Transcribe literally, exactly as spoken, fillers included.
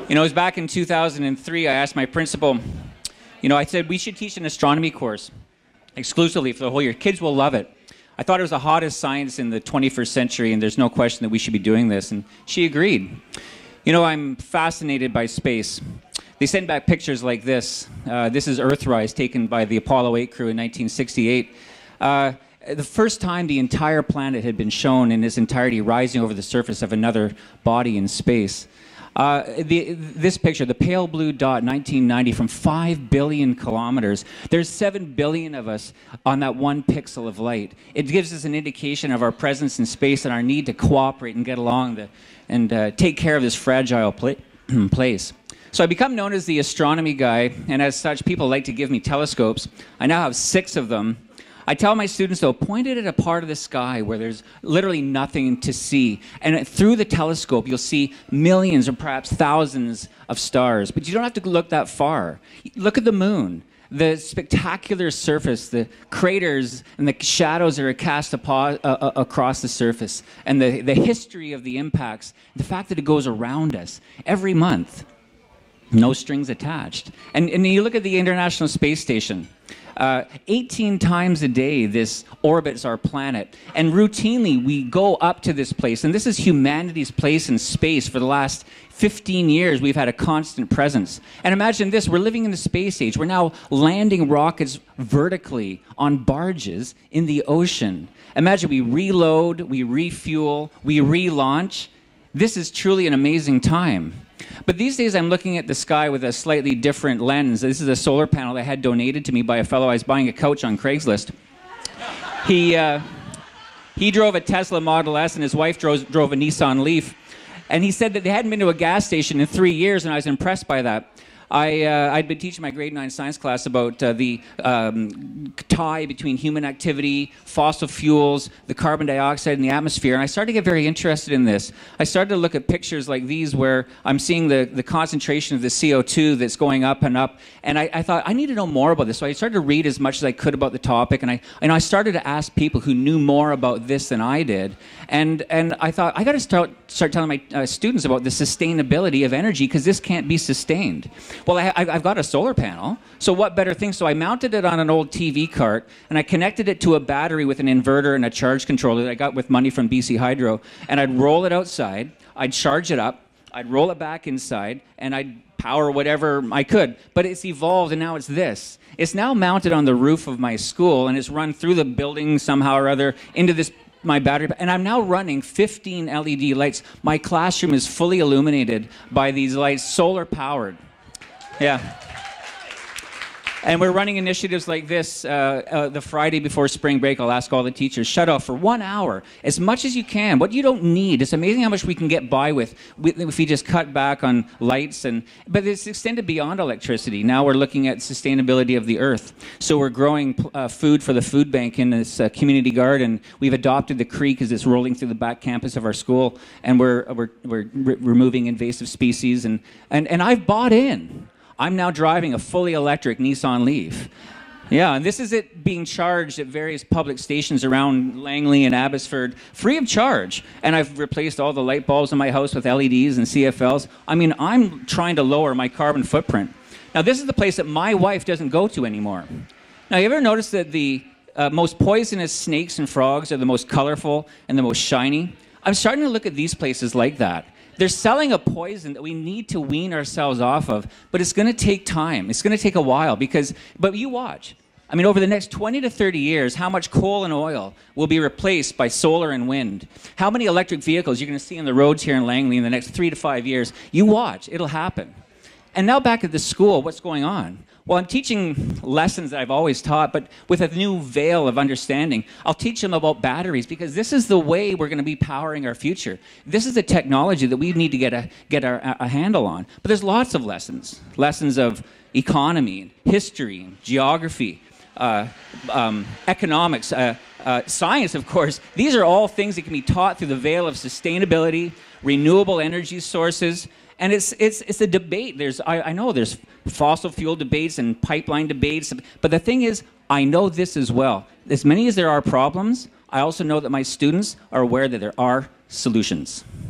You know, it was back in two thousand three, I asked my principal, you know, I said, we should teach an astronomy course exclusively for the whole year. Kids will love it. I thought it was the hottest science in the twenty-first century, and there's no question that we should be doing this. And she agreed. You know, I'm fascinated by space. They send back pictures like this. Uh, this is Earthrise, taken by the Apollo eight crew in nineteen sixty-eight. Uh, the first time the entire planet had been shown in its entirety rising over the surface of another body in space. Uh, the, this picture, the pale blue dot, nineteen ninety, from five billion kilometers. There's seven billion of us on that one pixel of light. It gives us an indication of our presence in space and our need to cooperate and get along the, and uh, take care of this fragile pla place. So I become known as the astronomy guy, and as such, people like to give me telescopes. I now have six of them. I tell my students, though, point it at a part of the sky where there's literally nothing to see. And through the telescope, you'll see millions or perhaps thousands of stars. But you don't have to look that far. Look at the moon. The spectacular surface, the craters and the shadows that are cast uh, uh, across the surface, and the, the history of the impacts, the fact that it goes around us every month. No strings attached. And, and you look at the International Space Station. Uh, eighteen times a day this orbits our planet, and routinely we go up to this place, and this is humanity's place in space. For the last fifteen years we've had a constant presence. And imagine this, we're living in the space age. We're now landing rockets vertically on barges in the ocean. Imagine we reload, we refuel, we relaunch. This is truly an amazing time. But these days I'm looking at the sky with a slightly different lens. This is a solar panel that had donated to me by a fellow. I was buying a couch on Craigslist. He, uh, he drove a Tesla Model S and his wife drove, drove a Nissan Leaf. And he said that they hadn't been to a gas station in three years, and I was impressed by that. I, uh, I'd been teaching my grade nine science class about uh, the um, tie between human activity, fossil fuels, the carbon dioxide in the atmosphere, and I started to get very interested in this. I started to look at pictures like these where I'm seeing the, the concentration of the C O two that's going up and up, and I, I thought, I need to know more about this. So I started to read as much as I could about the topic, and I, and I started to ask people who knew more about this than I did, and, and I thought, I got to start, start telling my uh, students about the sustainability of energy, because this can't be sustained. Well, I, I've got a solar panel, so what better thing? So I mounted it on an old T V cart, and I connected it to a battery with an inverter and a charge controller that I got with money from B C Hydro, and I'd roll it outside, I'd charge it up, I'd roll it back inside, and I'd power whatever I could. But it's evolved, and now it's this. It's now mounted on the roof of my school, and it's run through the building somehow or other into this my battery, and I'm now running fifteen L E D lights. My classroom is fully illuminated by these lights, solar powered. Yeah. And we're running initiatives like this. Uh, uh, the Friday before spring break, I'll ask all the teachers, shut off for one hour, as much as you can. What you don't need. It's amazing how much we can get by with, with if we just cut back on lights. And but it's extended beyond electricity. Now we're looking at sustainability of the earth. So we're growing uh, food for the food bank in this uh, community garden. We've adopted the creek as it's rolling through the back campus of our school, and we're we're we're re removing invasive species. And and and I've bought in. I'm now driving a fully electric Nissan Leaf. Yeah, and this is it being charged at various public stations around Langley and Abbotsford, free of charge. And I've replaced all the light bulbs in my house with L E Ds and C F Ls. I mean, I'm trying to lower my carbon footprint. Now, this is the place that my wife doesn't go to anymore. Now, you ever notice that the uh, most poisonous snakes and frogs are the most colorful and the most shiny? I'm starting to look at these places like that. They're selling a poison that we need to wean ourselves off of, but it's going to take time. It's going to take a while because, but you watch. I mean, over the next twenty to thirty years, how much coal and oil will be replaced by solar and wind? How many electric vehicles you're going to see on the roads here in Langley in the next three to five years? You watch. It'll happen. And now back at the school, what's going on? Well, I'm teaching lessons that I've always taught, but with a new veil of understanding. I'll teach them about batteries because this is the way we're going to be powering our future. This is the technology that we need to get a, get our, a handle on. But there's lots of lessons. Lessons of economy, history, geography, uh, um, economics, uh, uh, science, of course. These are all things that can be taught through the veil of sustainability, renewable energy sources. And it's, it's, it's a debate. There's, I, I know there's fossil fuel debates and pipeline debates, but the thing is, I know this as well. As many as there are problems, I also know that my students are aware that there are solutions.